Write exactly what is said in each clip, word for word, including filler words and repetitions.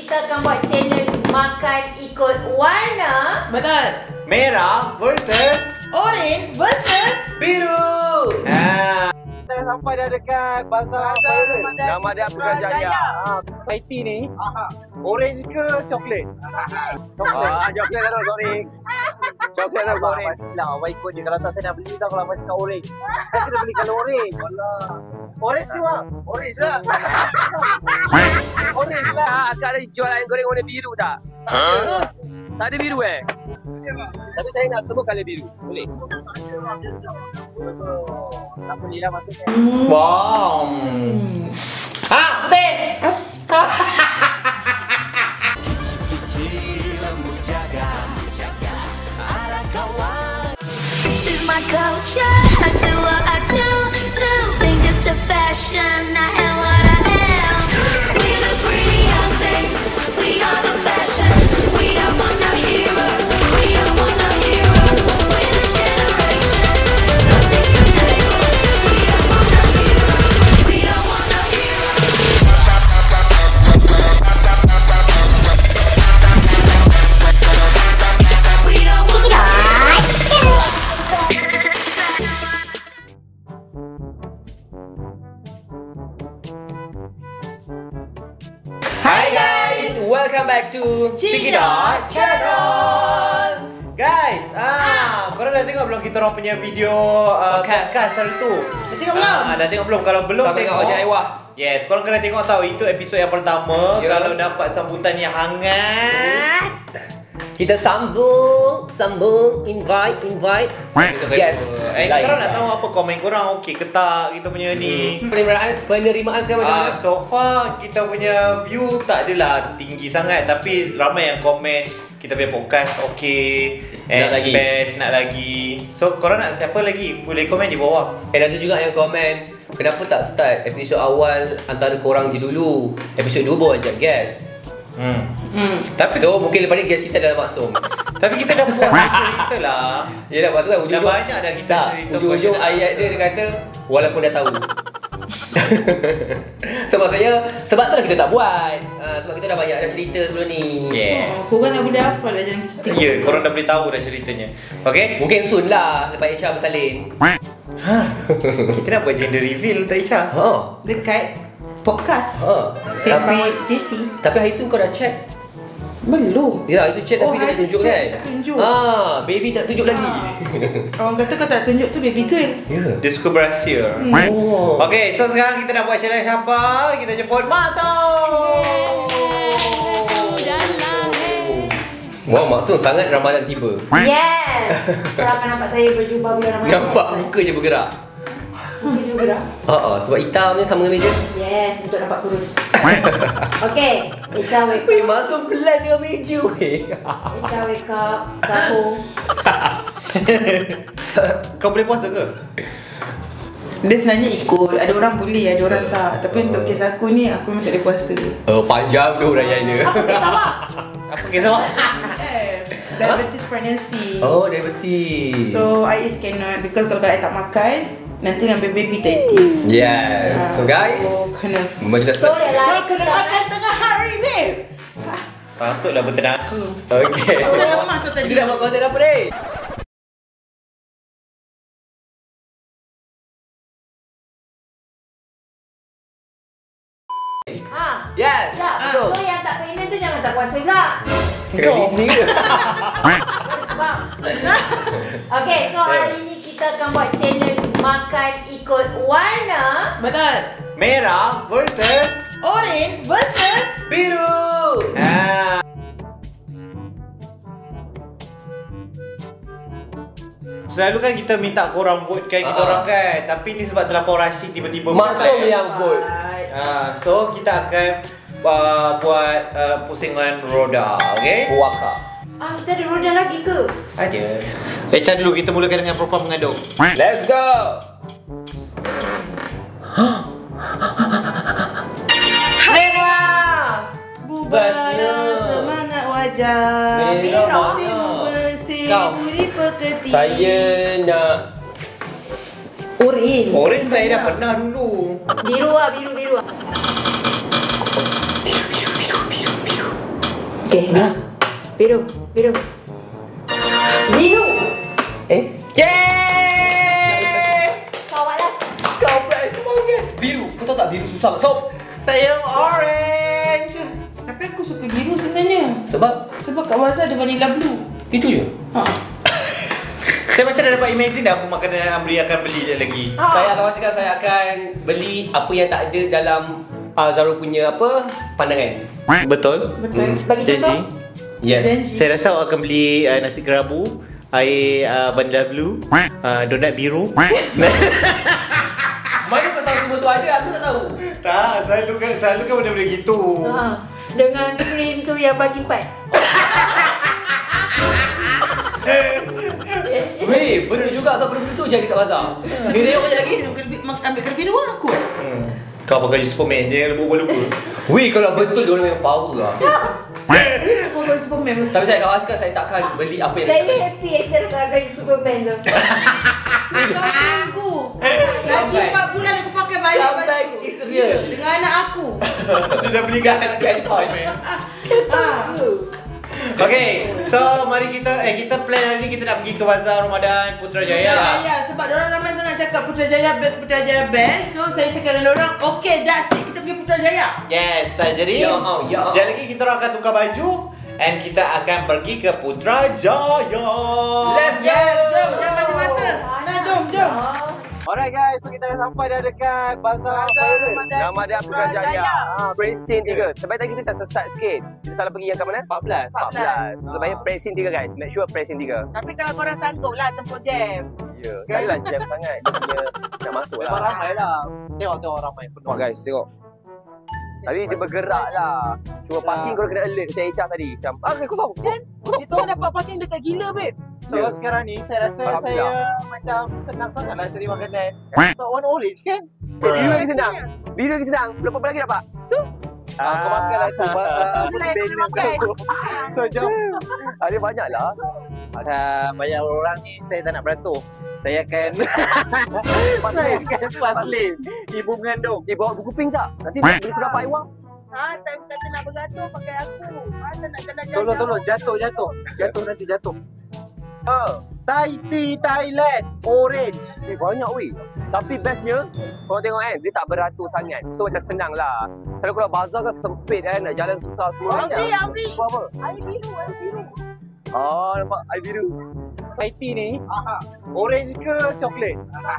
kita akan buat challenge makan ikut warna. Betul. Merah versus Orange versus biru. Ha. Kita dah sampai dah dekat Bazar Ramadan. Nama dia Putrajaya. Ha, society ni. Orange ke coklat? Coklat. Ah, coklat lah, sorry. Coklat lah, sorry. Pastilah awak ikut je. Kalau tak saya nak beli tau kalau awak cakap orange. Saya kena beli kalau orange. Orange ke bang? Orange lah. Orange lah. Akak ada jual ayam goreng warna biru tak? Ha? Tak ada biru eh? Tapi saya nak semua colour biru. Boleh? Tak boleh lah maksudnya. Wow. Ha, putih. This is my culture. I do what I do. Two fingers to fashion. I am what I am. We the pretty young things. We are the fashion. We don't want no heroes. We don't want no heroes. We're the generation. So sick of labels. We don't want no heroes. We don't want no heroes. We don't want no Hai guys. Welcome back to Cikidot Channel. Guys, ah, korang dah tengok belum kita orang punya video uh, Podcast. podcast hari tu? Dah tengok belum? Ah, dah tengok belum? Kalau belum Sama dengan tengok, Ojek Ewa. yes, korang kena tengok tahu itu episod yang pertama. Ya. Kalau dapat sambutan yang hangat. Kita sambung, sambung, invite, invite. Yes. Eh, kita orang nak tahu apa komen korang, okey ke tak kita punya ni. Penerimaan, penerimaan sekarang macam Ah, mana? so far kita punya view tak adalah tinggi sangat, tapi ramai yang komen kita punya podcast okey, Nak lagi. best, nak lagi. So korang nak siapa lagi? Boleh komen di bawah. Dan ada juga yang komen, kenapa tak start episod awal antara korang je dulu? Episod dua baru ajak guest. Hmm. Hmm. Tapi So mungkin lepas ni guest kita dah maksum. tapi kita dah buat cerita lah. Yelah, lepas tu kan ujung-ujung Dah banyak dah kita tak, cerita ujung-ujung question ayat dia, answer. dia kata walaupun dah tahu. So maksudnya sebab tu lah kita tak buat. Ha, sebab kita dah banyak dah cerita sebelum ni. Yes. Oh, korang dah boleh hafal lah jangan kita. Ya, korang dah boleh tahu dah ceritanya. Okay? Mungkin soon lah lepas Isha bersalin. Ha. Kita nak buat gender reveal untuk Icha. Ha. Dekat podcast. Ha. Tapi Tapi J T tapi hari tu kau dah check. belum. Ya, itu check Oh, tapi dia hari tak tu tunjuk check kan? dia tak tunjuk. Ah, baby tak tunjuk lagi. Orang kata kau tak tunjuk tu baby girl. Ya. Dia suka berhasil. Oh. Okay, so sekarang kita nak buat challenge apa? Kita jemput Masuk! Wow, maksud sangat Ramadan tiba. Yes. Korang akan nampak saya berjubah bulan Ramadan. Nampak muka je bergerak. Muka je bergerak. Ha ah, sebab hitamnya sama dengan meja. Yes, untuk nampak kurus. Okay, Echa wake Weh, up. masuk pelan dengan meja weh. Echa wake up. Sahur. Kau boleh puasa ke? Dia sebenarnya ikut. Ada orang boleh, ada orang tak. Tapi untuk kes aku ni, aku memang tak boleh puasa. Oh, panjang tu rayanya. Apa kes awak? Apa kisah awak? Eh, diabetes pregnancy. Oh, diabetes. So, I is cannot. Because kalau I tak makan, nanti dengan baby tak eating. Yes. So guys, So, kena. macam dah So, start. yang Kau lain kena kita makan tengah hari, babe. Patutlah bertenaga. Okay. Kau dah lemah tu tadi. Kita dah buat konten apa ni? Ha. Yes. Tak, So, so yang tak pregnant tu jangan tak puasa pula. cakap listening ke? Ada sebab. Okay, so hari ni kita akan buat challenge makan ikut warna. Betul. Merah versus Orange versus Biru. ha. Selalu kan kita minta korang vote kan kita Ah. orang kan. Tapi ni sebab terlampau rushing tiba-tiba Maksum vote. yang vote. Ha, so kita akan uh, buat uh, pusingan roda, okay? Waka. Ah, kita ada roda lagi ke? Ada. Echa dulu, kita mulakan dengan perempuan mengandung. Let's go. Merah! Bubara semangat wajah. Merah Hatimu mana? bersih Kau. budi pekerti. Saya nak Orange. Orange saya dah pernah dulu. Biru ah, biru biru. Okay, biru. Biru. Biru. Eh? Yeay! Soalan. Kau best semangat. Biru. Kau tahu tak biru susah masuk? Saya orange. Tapi aku suka biru sebenarnya. Sebab Sebab kat Waza ada vanilla blue. itu je. Ha. Saya macam dah dapat imagine dah aku makan dan Amri akan beli je lagi. Ah. Saya akan pastikan saya akan beli apa yang tak ada dalam uh, Zaro punya apa pandangan. Betul. Betul. Bagi contoh. Janji. Yes. Janji. Saya rasa awak akan beli uh, nasi kerabu, air uh, vanilla blue, uh, donat biru. Mana kau tahu semua tu ada? Aku tak tahu. Tak, selalu kan selalu kan benda-benda gitu. Ha. Dengan krim tu yang bagi empat. Weh, betul juga asal benda tu jadi kat bazar. Sendiri aku lagi. Ambil kena biru aku. Hmm. Kau pakai Superman je lupa-lupa. Weh, kalau betul dia orang memang power lah. Aku pakai Superman. Tapi saya akan pastikan saya takkan beli apa yang Saya happy acara kalau gaji Superman tu. Kau tunggu. Lagi Sampai. empat bulan aku pakai balik Sampai baju. is real. Dengan anak aku. Dia dah beli kan iPhone. Ha. Okay, so mari kita eh kita plan hari ni kita nak pergi ke Bazar Ramadan Putrajaya. Ya, ya, sebab diorang ramai sangat cakap Putrajaya best, Putrajaya best. So saya cakap dengan diorang, okay, that's it, kita pergi Putrajaya. Yes, so, jadi Ya, oh, ya. sekejap lagi kita orang akan tukar baju and kita akan pergi ke Putrajaya. Let's go. Yes, jom, jangan basa-basa. Nah, jom, jom. Alright guys, so kita dah sampai dah dekat Bazar Bazar Ramadan Nama dia Putrajaya. Ah, Presin tiga. Sebaik tadi kita macam sesat sikit. Kita salah pergi yang ke mana? empat belas. empat belas. Sebaiknya Presin tiga guys. Make sure Presin tiga. Tapi kalau korang sanggup lah tempuh jam. Ya. Yeah. Taklah jam sangat. Dia punya nak masuk Memang lah. ramai lah. Tengok-tengok ramai penuh. Tengok guys, tengok. Tapi dia bergerak lah. Cuma parking korang kena alert macam Echa tadi. Macam, ah okay, kosong. Kosong. Kita orang dapat parking dekat gila, babe. So Ya. sekarang ni saya rasa Alhamdulillah. saya macam senang sangat lah cari makanan. Sebab warna orange kan? Biru lagi senang. Biru lagi senang. Berapa apa lagi dapat? Tu. Ah, kau makan lah tu. Kau selain kena makan. So jom. Ada banyak lah. Uh, banyak orang ni saya tak nak beratur. Saya akan saya akan paslim ibu mengandung. Eh, bawa buku pink tak? Nanti nak beli kuda Iwang. Ha, time kata nak beratur pakai aku. Ha, tak nak jalan-jalan. Tolong tolong jatuh jatuh. Jatuh nanti jatuh. Ha. Thai tea Thailand orange. Eh, banyak weh. Tapi bestnya, korang tengok kan, dia tak beratur sangat. So macam senang lah. Kalau kalau bazar kan sempit kan, nak jalan susah semua. Amri, Amri. Apa apa? Air biru, air biru. Ah, nampak air biru. Thai tea ni orange ke coklat?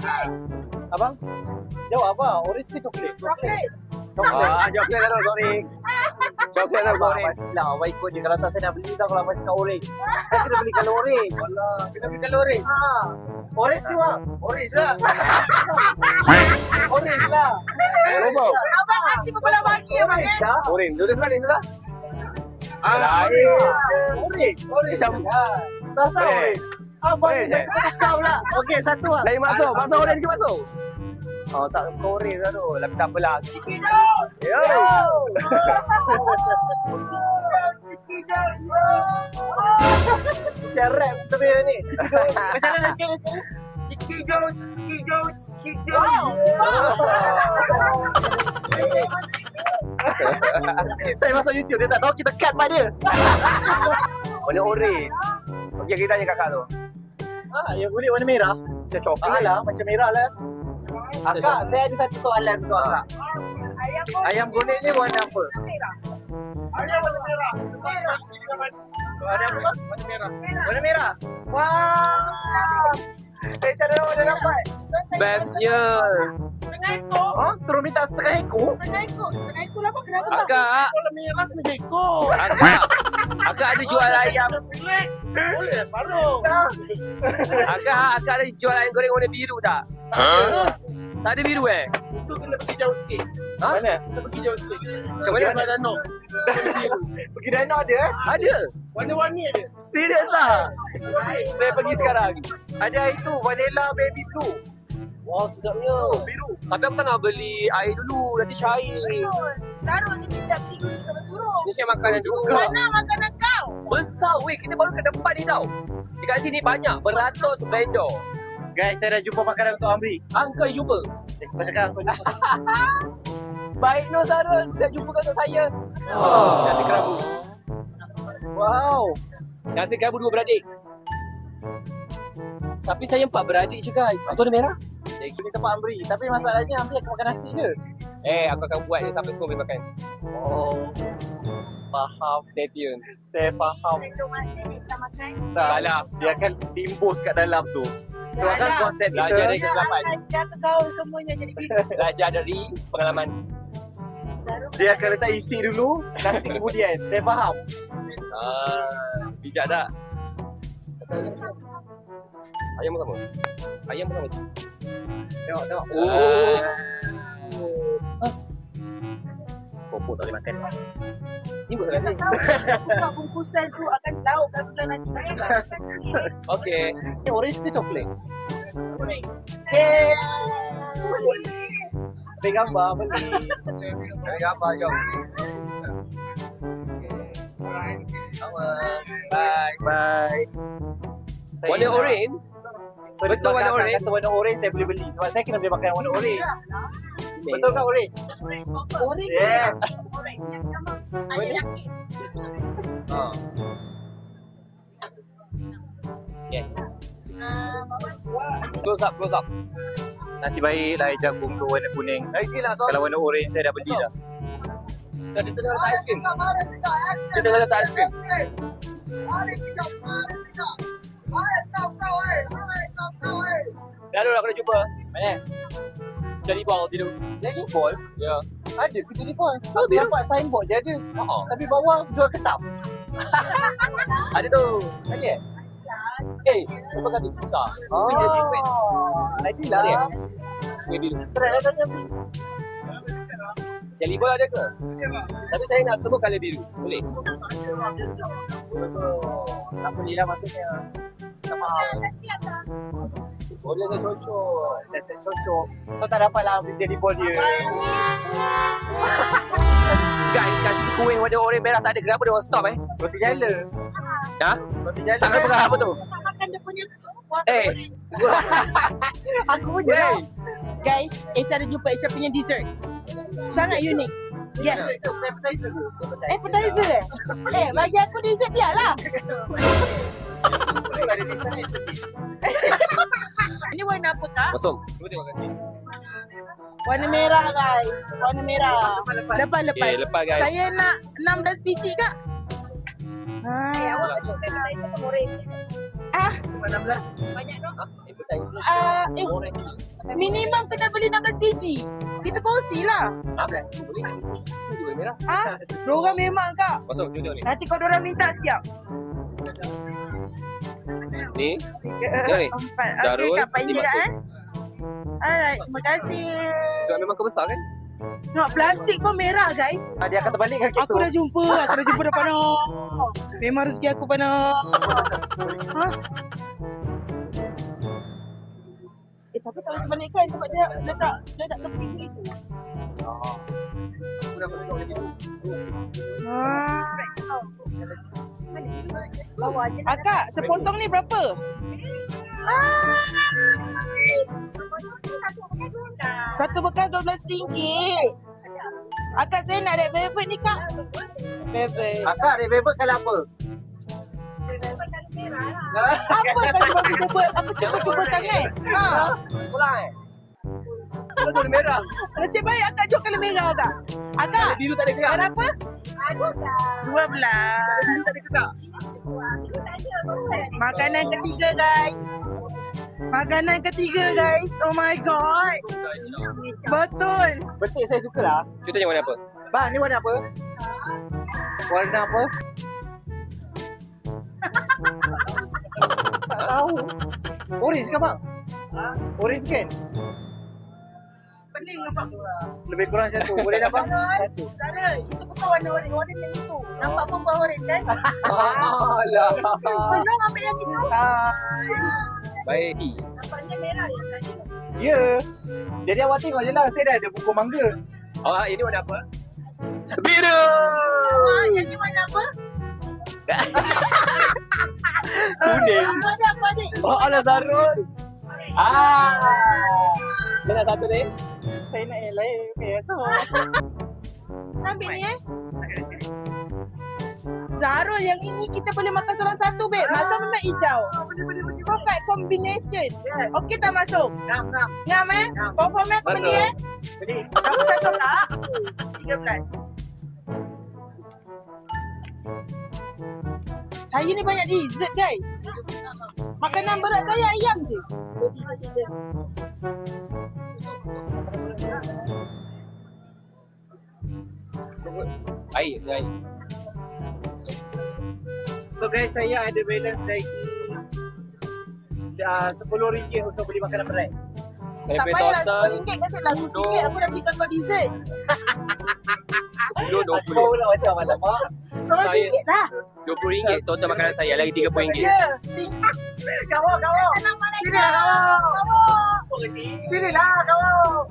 Abang? Jawab abang, orange ke coklat? Coklat. Coklat. Ah, coklat lah, sorry. Coklat lah, Abang sorry. pastilah awak ikut je. Kalau tak saya nak beli tau kalau abang cakap orange. Saya kena beli kalau orange. Alah, kena beli kalau orange. Ha. Orange ke bang? Orange lah. Orange lah. Robo. Abang nanti berbelah bagi abang eh. Dah. Orange. Duduk sebelah, duduk sebelah. Ah, Lain. orange. Orange. Macam Sasa Eh. orange. Abang Orange, ni eh? cakap kau lah. Okey, satu lah. lain masuk. Masuk orange ke masuk? Oh, tak orange lah tu. Tapi tak apalah. Yo. Saya rap tapi ni. Macam mana sekali sekali? Cikido, cikido, cikido. Saya masuk YouTube, dia tak tahu kita cut pada dia. Warna orange. Okey, kita tanya kakak tu. Ah, yang kulit warna merah. Macam shopping. Alah, macam merah lah. Akak, saya ada satu soalan untuk akak. Ayam Ayam kulit ni warna apa? Ayam warna merah. Warna apa? Warna merah. Warna merah. Wah. Saya cara mana dapat? Bestnya. Setengah ekor. Ha? Terus minta setengah ekor? Setengah ekor. Setengah ekor lah, kenapa tak? Akak. Warna merah kena ekor. Akak. Akak ada jual ayam. Boleh, baru. Akak, akak ada jual ayam goreng warna biru tak? Tak ada biru eh? Itu kena pergi jauh sikit. Ha? Mana? Kena pergi jauh sikit. Macam mana? Pergi Danau. Pergi danau ada eh? Ada. Warna-warni ada. Serius lah. Baik. Saya pergi sekarang. Ada itu, vanilla baby blue. Wah, sedapnya. Biru. Tapi aku tak nak beli air dulu. Nanti cair. Betul. Taruh je pijak biru sama suruh. Ni saya makanan dulu. Mana makanan kau? Besar weh. Kita baru ke depan ni tau. Dekat sini banyak. Beratus vendor. Guys, saya dah jumpa makanan untuk Amri. Angka jumpa. Eh, kau cakap, kau jumpa. Baik Nur Sarul. Saya jumpa kau untuk saya. Oh. Nasi kerabu. Wow. Nasi kerabu dua beradik. Tapi saya empat beradik je guys. Satu ada merah. Jadi ini tempat Amri. Tapi masalahnya Amri akan makan nasi je. Eh, aku akan buat je sampai semua boleh makan. Oh. Faham. Stay tune. Saya faham. Tak. Salah. Dia akan timbus kat dalam tu. So Tak kan ada. konsep Belajar kita. dari kesilapan. Dia ke kau semuanya jadi gitu. Belajar dari pengalaman. Dia akan letak isi dulu, nasi kemudian. Saya faham. Ah, bijak tak? Ayam pun sama. Ayam pun sama. Tengok, tengok. Oh. Popok tak boleh makan. Ni buat lagi. Buka bungkusan tu akan tahu kat sebelah nasi kau. Okey. Ni orange ke coklat? Eh. Ambil gambar beli. Dari apa jom. Sama. Bye. Bye. Saya Warna nak- orange. So Betul disebabkan warna akak orange? kata warna orange saya boleh beli. Sebab saya kena boleh makan warna orange. Betul kan orange? Orange. Yeah. Ha. Yes. Close up, close up. Nasib baik lah jagung tu warna kuning. Dari sini lah, so. Kalau warna orange saya dah beli dah. Kita tengah letak aiskrim. Kita tengah letak aiskrim. Dah dah kena jumpa. Mana? Jadi ball tidur. Jadi ball? Ya. Ada ke jadi ball? Oh, Aku nampak signboard je ada. Oh. Tapi bawah jual ketam. Ada tu. Ada? Eh, cuba kata susah. Oh. Jadi wait. Lagi Tak ada? lah. Wait biru. Try lah tanya. Jelly ball ada ke? Tapi saya nak semua colour biru. Boleh? Tak boleh lah maksudnya. Tak faham. Boleh saya cocok. Dah tak cocok. Kau tak dapat lah ambil jadi ball dia. Guys, kat situ kuih warna orange merah tak ada. Kenapa dia orang stop eh? Roti jala. Ha? Roti jala. Tak kena pegang apa tu? Makan dia punya Eh. Aku punya lah. Hey. Guys, Aisyah ada jumpa Aisyah punya dessert. Sangat unik. Yes. Appetizer tu. Appetizer eh? Eh, bagi aku dessert biarlah. Betul ada design estetik. Ini warna apa kak? Kosong. Cuba tengok kat sini. Warna merah guys. Warna merah. Lepas-lepas. Okay, lepas guys. Saya nak enam belas biji kak. Ha. Ah, enam belas. Ha? Appetizer. ah, eh, Orange. minimum kena beli enam belas biji. Kita kongsi lah. Ha? Boleh? Itu juga merah. Ah, diorang memang kak. Kosong, cuba tengok ni. Nanti kalau diorang minta siap. Ni. Tiga, ni. empat. Okey Zarul, kak, panjang ni kak masuk. eh. Alright, terima kasih. Sebab memang kebesar kan? Tengok plastik pun merah guys. Ah, dia akan terbalik kaki Aku tu. dah jumpa, aku dah jumpa dah panas. Memang rezeki aku panas. Ha? Eh tapi kalau terbalikkan sebab dia letak letak tepi macam itu. Aku dah tengok lagi tu. Ha. Akak, sepotong ni berapa? Ah. Satu bekas dua belas ringgit. Akak saya nak red velvet ni kak. Velvet. Akak red velvet kalau apa? Apa kau cuba cuba apa cuba-cuba sangat? Ha. Pulang eh? Kalau tu merah. Nasib baik akak jual kalau merah akak. Akak, Biru tak ada gerak. berapa? dua belas. Biru tak ada gerak. Makanan ketiga guys. Makanan ketiga guys. Oh my god. Betul. Betul saya suka lah. Cuba tengok warna apa? Bang, ni warna apa? Warna apa? Tak tahu. Orange kan bang? Orange kan? Pening nampak. Lebih kurang satu. Boleh dah bang? Satu. Sarah, itu bukan warna-warna warna yang itu. Nampak pun bawah orange kan? Alah. Penuh ambil yang itu. Ah, Baik. Nampaknya merah yang tadi. ya. Jadi awak tengok je lah. Saya dah ada buku mangga. Oh, ini warna apa? Biru. Ah, yang ni warna apa? Kuning. Apa ada apa ni? Oh, ala Zarul. Ah. Mana satu ni? Saya nak yang lain. Okay, tu. Ambil ni eh. Zarul, yang ini kita boleh makan seorang satu, babe. Masa mana hijau? Perfect combination. Okey tak masuk? Ngam, ngam. Ngam eh? Confirm eh aku beli eh? Beli. Kamu satu tak? tiga belas. Saya ni banyak dessert, guys. Makanan berat saya ayam je. Air, air. So guys, saya ada balance lagi uh, sepuluh ringgit untuk beli makanan berat. Saya Tak beli payahlah total sepuluh ringgit kasi lah sepuluh ringgit aku dah belikan kau dessert. sepuluh, dua Aku puluh. pula macam mana, Mak? sepuluh Saya- ringgit lah. dua puluh ringgit total makanan saya, lagi tiga puluh ringgit. Ya. Sini. Kawan, kawan. Sini lah, kawan. Sini lah, kawan.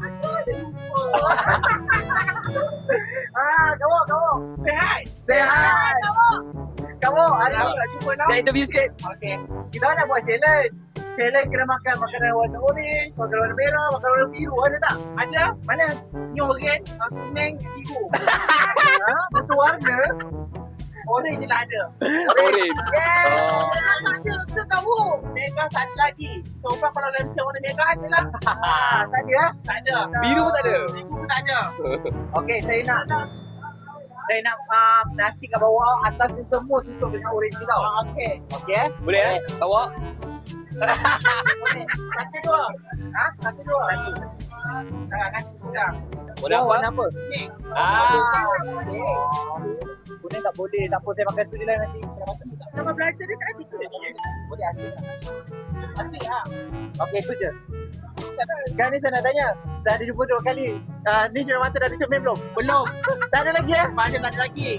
Ah, kawan, kawan. Sehat. Sehat. Kawan, hari ni nak jumpa nak. Nak interview sikit. Okey. Kita nak buat challenge. Challenge kena makan makanan warna orange, makanan warna merah, makanan warna biru. Ada tak? Ada. Mana? Ni orange, kuning, biru. Ha? Betul warna. Orange je lah ada. Orange. Yeah. Oh. Tak ada ke kamu? Merah tak ada lagi. Coba kalau lemsel warna merah ada lah. Ha, tak ada? Tak ada. Biru pun tak ada. Biru pun tak ada. Okey, saya nak saya nak um, nasi kat bawah, atas ni semua tutup dengan orange ni tau. Okey. Okey eh? Boleh eh? Awak? Boleh. Satu dua. Ha? Satu dua. Satu. Ha, nasi sedang. Boleh apa? Warna apa? Ni. Ah. Kuning tak boleh. Tak apa, saya makan tu je lah nanti. Sama belajar dia tak ada ke? Boleh asyik lah. Asyik lah. Okey, itu je. Sekarang ni saya nak tanya. Sudah ada jumpa dua kali. Uh, ni cermin mata dah ada cermin belum? Belum. Tak ada lagi eh? Banyak tak ada lagi.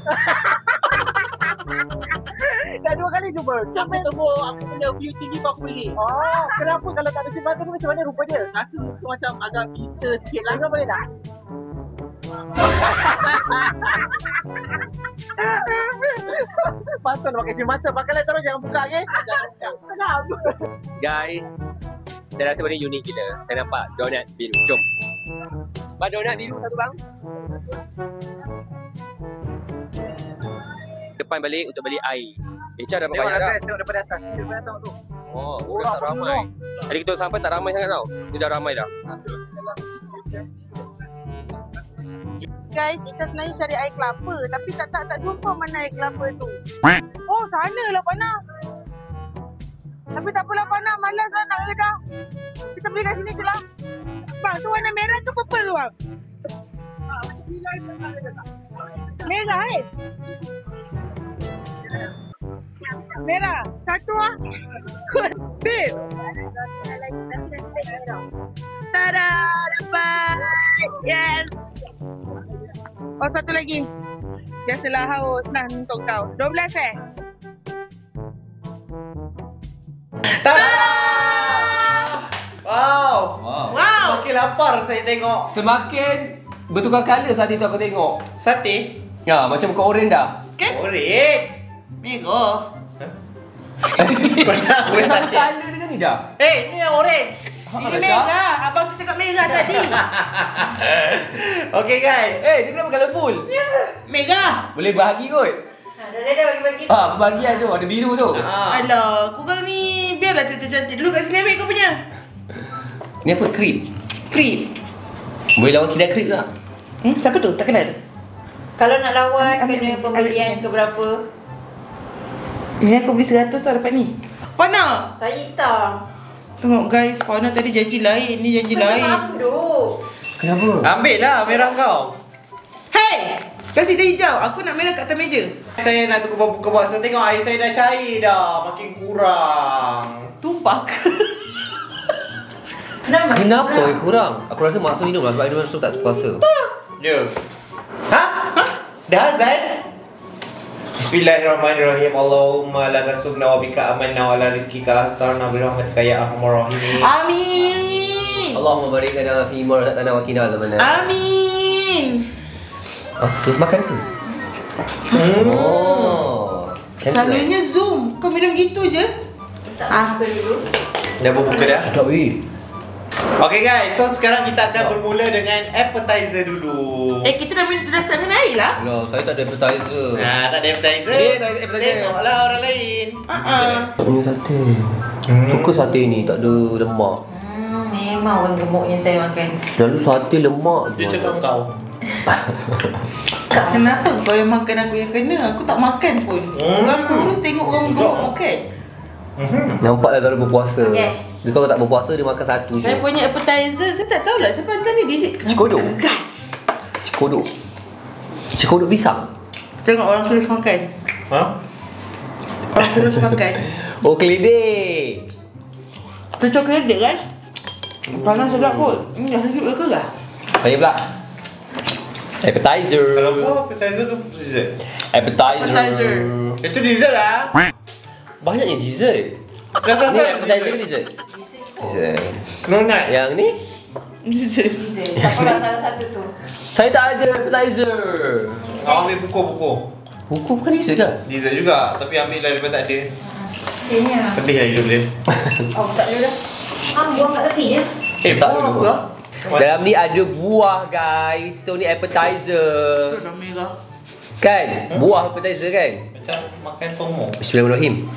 Dah dua kali jumpa. Cermin tu pun aku punya view tinggi pun aku beli. Oh, kenapa kalau tak ada cermin mata ni macam mana rupa dia? Rasa muka macam agak bisa sikit lah. Tengok boleh tak? Patut pakai cermin mata. Pakailah terus, jangan buka okey? Jangan buka. Guys, saya rasa benda unik gila. Saya nampak donat biru. Jom. Bang, donat biru satu bang. Depan balik untuk beli air. Echa dah Tengok banyak lah dah. guys, tengok daripada atas. Daripada atas masuk. Oh, Oh, dah tak ramai ramai. Tadi kita sampai tak ramai sangat tau. Dia dah ramai dah. Guys, kita sebenarnya cari air kelapa tapi tak tak tak jumpa mana air kelapa tu. Oh, sana lah Pana. Tapi tak apalah Pana, malas lah nak redah. Kita beli kat sini je lah. Bang, tu warna merah tu purple tu bang. Merah eh? Merah. Satu ah. Babe. Tada, dapat. Yes. Oh, satu lagi. Biasalah haus nah untuk kau. dua belas eh? Wow. Wow. Wow. Makin lapar saya tengok. Semakin bertukar colour saat itu aku tengok. Sate. Ya, macam muka oren dah. Orange. Mega. Kau nak apa Bukan sama sate? colour dengan ni dah. Eh, ni yang orange. Ini mega. Abang tu cakap mega tadi. Okay guys. Eh, dia kenapa colourful? Mega. Boleh bahagi kot. Ha, dah dah dah bagi-bagi. Ah, perbahagian tu ada biru tu. Ah. Alah, korang ni biarlah cantik-cantik dulu kat sini ambil kau punya. Ni apa? Creep. Creep. Boleh lawan Kida Creep tak? Hmm, siapa tu? Tak kenal. Kalau nak lawan Ambil, kena ambil, pembelian ambil. ke berapa? Ini aku beli seratus tau dapat ni. Pana. Saya hitam. Tengok guys, Pana tadi janji lain, ni janji lain. Macam apa duk? Kenapa? Ambil lah merah kau. Hey! Kasih dia hijau. Aku nak merah kat atas meja. Saya nak tukar buka box. So, tengok air saya dah cair dah. Makin kurang. Tumpah ke? Kenapa? Kenapa kurang? kurang? Aku rasa Mak Su minum lah sebab dia masuk tak terpuasa. Ya. Ha? Ha? Dah azan? Bismillahirrahmanirrahim. Allahumma laka subna wa bika amanna wa ala rizkika atarna birahmatika ya arhamar rahimin. Amin. Allahumma barik lana fi ma razaqtana wa qina azabannar. Amin. Ah, terus makan ke? Hmm. Oh. Cantik. Selalunya Zoom. Kau minum gitu je? Tak Ah. buka dulu. Dah berbuka dah? Tak weh. Okay guys, so sekarang kita akan bermula dengan appetizer dulu. Eh, kita dah minum, dah start dengan air lah. No, saya tak ada appetizer. Nah, tak ada appetizer. Eh, tak ada appetizer. Tengoklah orang lain. Uh-uh. Tak punya sate. Suka sate ni, tak ada lemak. Hmm, memang orang gemuknya saya makan. Selalu sate lemak. Dia cakap kau. Kenapa kau yang makan aku yang kena? Aku tak makan pun. Hmm. Orang kurus tengok orang gemuk makan. Nampaklah Zara berpuasa. Okay. Dia kalau tak berpuasa, dia makan satu je. Saya punya appetizer, saya tak tahulah siapa hantar ni. Dia Cikodok. keras. Cikodok. Cikodok pisang. Tengok orang kurus makan. Ha? Orang kurus makan. Oh, keledek. Tu coklat dia guys. Panas sedap pun. Ini dah sejuk ke lah? Saya pula. Appetizer. Kalau buah appetizer ke dessert? Appetizer. Appetizer. Itu dessert lah. Banyaknya dessert. Rasa Ni apa appetizer ke dessert? Dessert. Donut. Yang ni? Dessert. Diesel. Tak apalah salah satu tu. Saya tak ada appetizer. Kau ambil buku-buku. Buku bukan dessert lah. Dessert juga, tapi ambil lah lepas tak ada. Kayaknya. Sedih lah hidup dia. Oh, tak ada dah. Ah, buang kat tepi je. Eh, Tak buah dulu. apa? Dalam ni ada buah guys. So ni appetizer. Tu dah merah. Kan? Buah appetizer kan? Macam makan tomo. Bismillahirrahmanirrahim.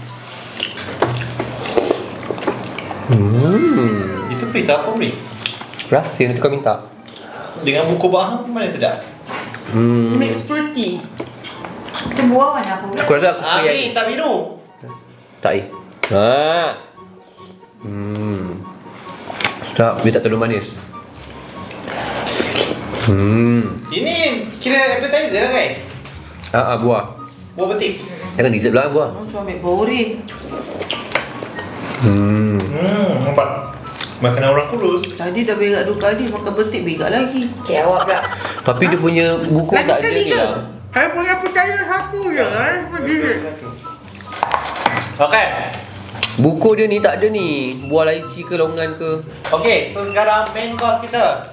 Hmm. Itu please apa beri? Rasa nanti kau minta. Dengan buku bahang mana sedap? Hmm. Mix fruity. Itu buah warna apa? Aku rasa aku free. Abi, tak biru. Tak eh. Ha. Hmm. Sedap, dia tak terlalu manis. Hmm. Ini kira appetizer lah guys. Ah, ah buah. Buah betik. Jangan dessert lah buah. Oh, cuma ambil boring. Hmm. Hmm, nampak. Makanan orang kurus. Tadi dah berak dua kali, makan betik berak lagi. Okay, awak pula. Tapi dia punya buku Lagi tak ada sekali ni ke? lah. Saya punya percaya satu je eh. Semua dessert. Okay. Buku dia ni tak ada ni. Buah lychee ke longan ke. Okay, so sekarang main course kita.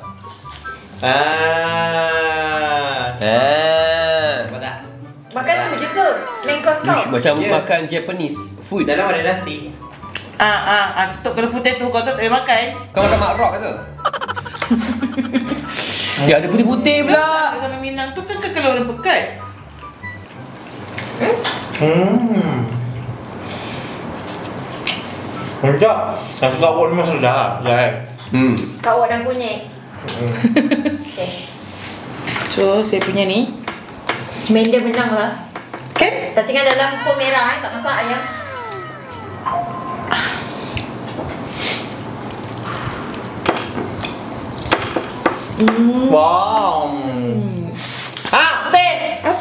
Ah. Ah. Nampak tak? Makan tu je ke? Main course kau? Macam Ya. makan Japanese food. Dalam ada nasi. Ah ah ah, tutup kena putih tu kau tak boleh makan. Kau makan mak rock ke? Ya ada putih-putih pula. Sama Minang tu kan kalau orang pekat. Hmm. Sedap. Yang suka buat memang sedap. Jangan. Hmm. Kawat dan kunyit. Okay. So, saya punya ni. Menda menang lah. Kan? Pastikan dalam pupuk merah eh, tak masak ayam. Hmm. Wow. Ah, putih.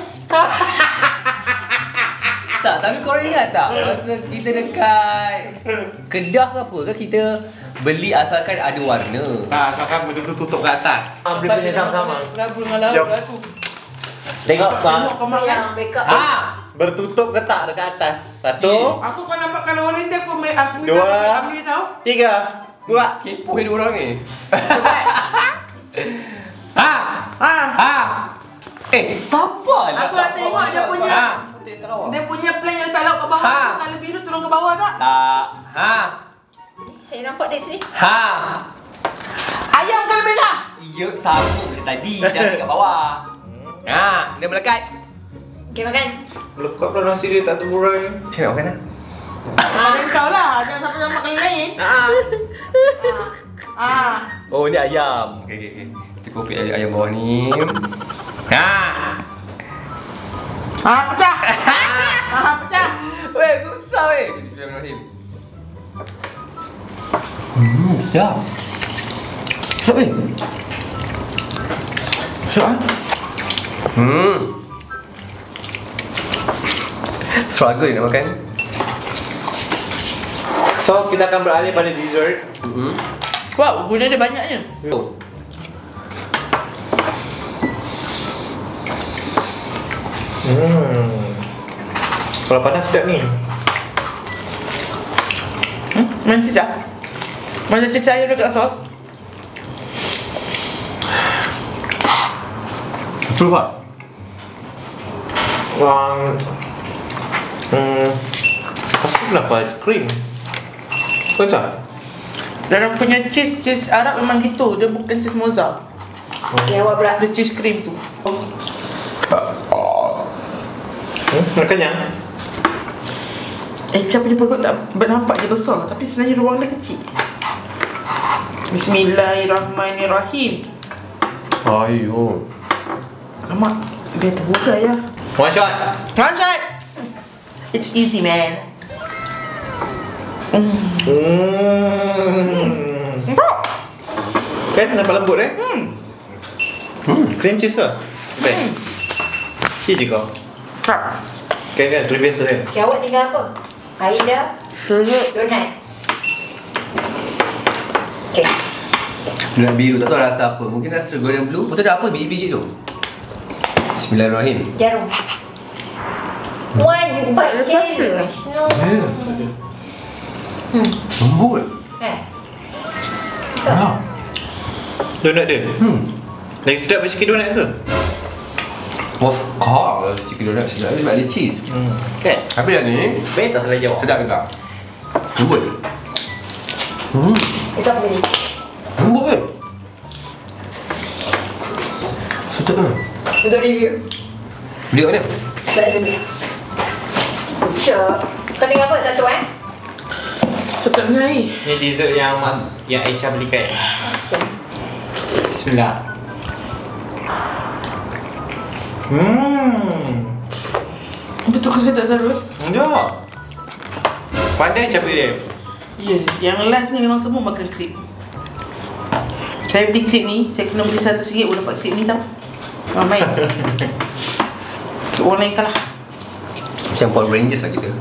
Tak, tapi korang ingat tak? Masa kita dekat Kedah ke apa ke, kita beli asalkan ada warna. Ah, kakak betul-betul tutup ke atas. Ah, boleh punya sama-sama. Ragu dengan lauk Jom. aku. Tengok Tengok bang. kau makan. Yang backup. Ah, bertutup ke tak dekat atas? Satu, Aku kau nampak kalau orang dia aku ambil aku minta Dua. ambil dia tahu. tiga, dua. Kepoh ni orang ni. Ah, Ah, ah. Eh, sabar lah. aku nak tengok dia punya Ah, putih tak lawa. dia punya plan yang tak lauk ke bawah Ha. tu kalau biru turun ke bawah tak? Tak. Ha. Saya nampak dari sini. Ha. Ayam kalau merah. Ya, sambung dia tadi. Dah kat bawah. Ha, dia melekat. Okay, makan. Lekat pula nasi dia tak terburai. Macam nak makan lah. Ah, dia kau lah. Jangan sampai dalam makan lain. Ah. Ah. Oh, ni ayam. Okey, okey, okey. Kita kopi ayam, ayam bawah ni. Ha. Ah, pecah. Ah, pecah. Weh, susah weh. Bismillahirrahmanirrahim. Hmm, sedap. Sedap weh. Sedap eh? Hmm. Struggle nak makan. So, kita akan beralih pada dessert. Hmm. Wow, gula dia banyaknya. Oh. Hmm. Kalau panas sedap ni. Hmm, mana cecah? Mana cecah ayam dekat sos? Approve tak? Wang. Hmm. Apa kenapa krim? Macam? Dalam punya cheese, cheese Arab memang gitu. Dia bukan cheese mozzarella. Ya, awak pula. Dia cheese cream tu. Hmm, nak kenyang? Echa punya perut tak nampak dia besar, tapi sebenarnya ruang dia kecil. Bismillahirrahmanirrahim. Ayo. Alamak, dia terbuka ya. One shot. One shot. It's easy, man. Hmm. Hmm. Nampak? Kan nampak lembut eh? Hmm. Hmm. Cream cheese ke? Bukan. Hmm. Cheese je kau. Tak. Kan kan cream biasa kan? Okay, awak tinggal apa? Aida, Serut. donat. Okay. Donat biru tak tahu rasa apa. Mungkin rasa goreng blue. Lepas tu ada apa biji-biji tu? Bismillahirrahmanirrahim. Jarum. One bite challenge. No. Ya. Hmm. Lembut. Eh. Sedap. Donat dia? Hmm. Lagi sedap daripada sikit donat ke? Of course, chicken donut sedap sebab ada cheese. Hmm. Kan? Tapi yang ni Baik tak salah jawab. sedap juga. Lembut. Hmm. Esok beli. Lembut ke? Sedap kan? Untuk review. Beli kat mana? Tak ada beli. Sure. Kau tinggal apa? Satu eh? Suka dengan air. Ni dessert yang mas yang Aisyah belikan. Bismillah. Hmm. Betul ke sedap Sarul? Enggak. Pandai Aisyah beli. Ya, yang last ni memang semua makan krip. Saya beli krip ni, saya kena beli satu sikit baru dapat krip ni tau. Ramai. Orang lain kalah. Macam Power Rangers lah kita.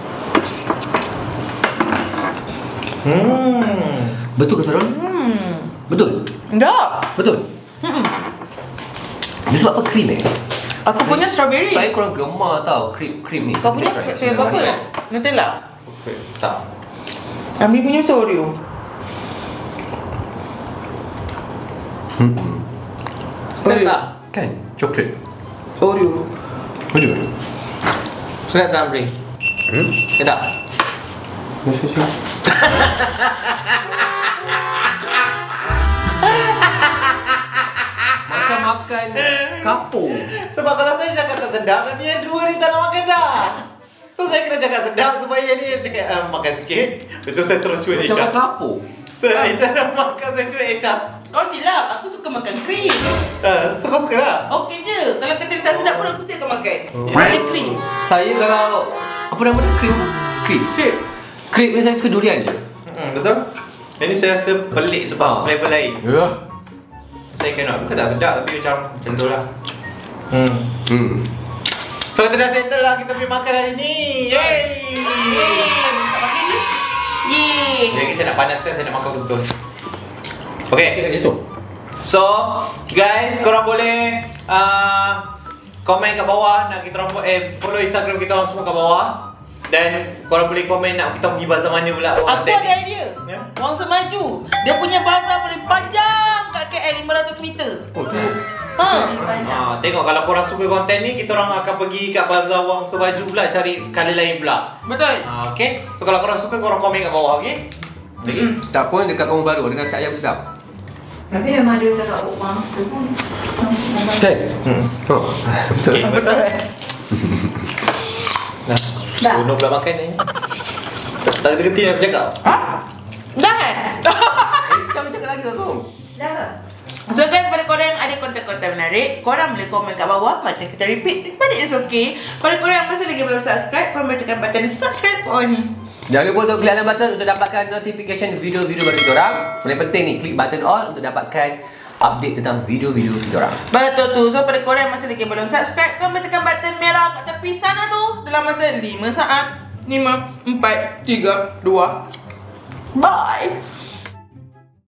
Hmm. Betul ke Sarul? Hmm. Betul? Tak. Betul? Hmm. Dia sebab apa krim eh? Aku punya strawberry. Saya kurang gemar tau krim krim ni. Kau punya saya apa? Nutella. Tak. Kami punya mesti Oreo. Hmm. Sedap tak? Kan? Coklat. Oreo. Betul. Sedap tak beli? Hmm? Sedap. Mesti sih. Macam makan kapur. Sebab kalau saya cakap tak sedap, nanti yang dua ni tak nak makan dah. So saya kena cakap sedap supaya dia cakap ah, makan sikit. Betul saya terus cuit Macam makan Aisyah. kapur. So Aisyah nak makan, saya cuit Aisyah. Kau silap, aku suka makan krim. Uh, so kau suka lah? Okey je. Kalau kata dia tak sedap pun aku still akan makan. Ada krim. Saya kalau apa nama dia? Krim. Krim. Krim. Krim ni saya suka durian je. Hmm, betul? Yang ni saya rasa pelik sebab Ah. flavor lain. Ya. So, saya kena, bukan tak sedap tapi macam macam tu lah. Hmm. Hmm. So kita dah settle lah, kita pergi makan hari ni. Yeay! Tak makan ni? Yeay. Jadi saya nak panaskan, saya nak makan betul. Okay. Kat situ. So, guys, korang boleh uh, komen kat bawah nak kita orang eh follow Instagram kita orang semua kat bawah. Dan korang boleh komen nak kita pergi bazar mana pula. Aku ada idea. Ya? Wang Semaju. Dia punya bazar paling panjang kat K L lima ratus meter. Oh, tu. Ha. Ha, tengok kalau korang suka konten ni, kita orang akan pergi kat bazar Wang Semaju pula cari kali lain pula. Betul. Ha, okay? So kalau korang suka, korang komen kat bawah, okay? Lagi? Tak pun dekat kamu baru ada nasi ayam sedap. Tapi memang dia cakap oh, mangsa pun. Kan? Hmm. Oh. Betul. Okay, betul. Nah, Dah. bunuh pula makan ni. Tak kerti-kerti nak bercakap. Ha? Dah. Eh, macam cakap lagi langsung. Dah ke? So guys, pada korang yang ada konten-konten menarik, korang boleh komen kat bawah macam kita repeat. But it's okay. Pada korang yang masih lagi belum subscribe, korang boleh tekan button subscribe bawah ni. Jangan lupa untuk klik dalam button untuk dapatkan notification video-video baru kita orang. Paling penting ni, klik button all untuk dapatkan update tentang video-video kita orang. Betul tu. So pada korang yang masih lagi belum subscribe, korang boleh tekan button merah kat tepi sana tu dalam masa lima saat. lima, empat, tiga, dua. Bye.